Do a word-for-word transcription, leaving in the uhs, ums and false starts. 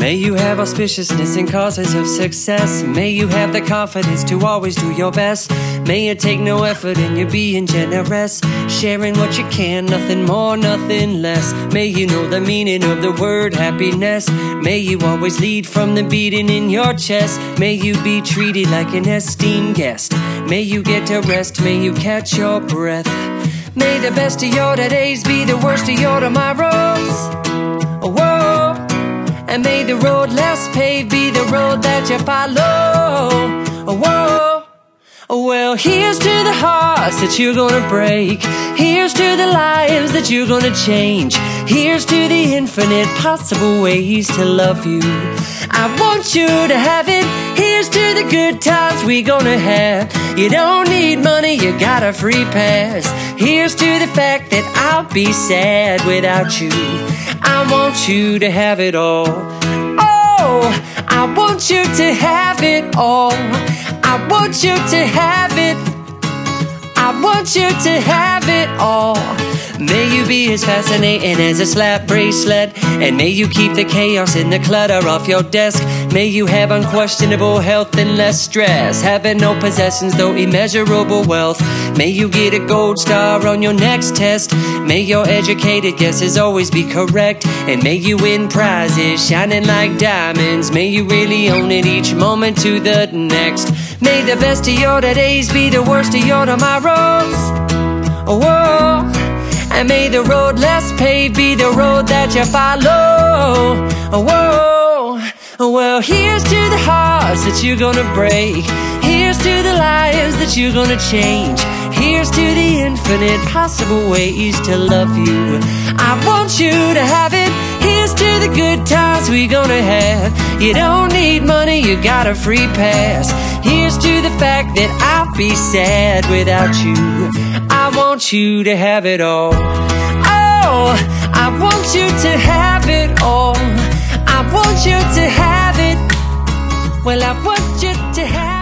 May you have auspiciousness and causes of success. May you have the confidence to always do your best. May it take no effort in you being generous, sharing what you can, nothing more, nothing less. May you know the meaning of the word happiness. May you always lead from the beating in your chest. May you be treated like an esteemed guest. May you get to rest, may you catch your breath. May the best of your days be the worst of your tomorrows. Whoa. And may the road less paved be the road that you follow. Whoa. Well, here's to the hearts that you're gonna break. Here's to the lives that you're gonna change. Here's to the infinite possible ways to love you. I want you to have it. Here's to the good times we gonna have. You don't need money, you got a free pass. Here's to the fact that I'll be sad without you. I want you to have it all. Oh, I want you to have it all. I want you to have it. I want you to have it all. May you be as fascinating as a slap bracelet, and may you keep the chaos and the clutter off your desk. May you have unquestionable health and less stress, having no possessions though immeasurable wealth. May you get a gold star on your next test. May your educated guesses always be correct, and may you win prizes shining like diamonds. May you really own it each moment to the next. May the best of your days be the worst of your tomorrows. Whoa. And may the road less paved be the road that you follow. Whoa. Well, here's to the hearts that you're gonna break. Here's to the lives that you're gonna change. Here's to the infinite possible ways to love you. I want you to have it. Here's to the good times we gonna have. You don't need money, you got a free pass. Here's to the fact that I'll be sad without you. I want you to have it all. Oh, I want you to have it all. I want you to have it. Well, I want you to have it.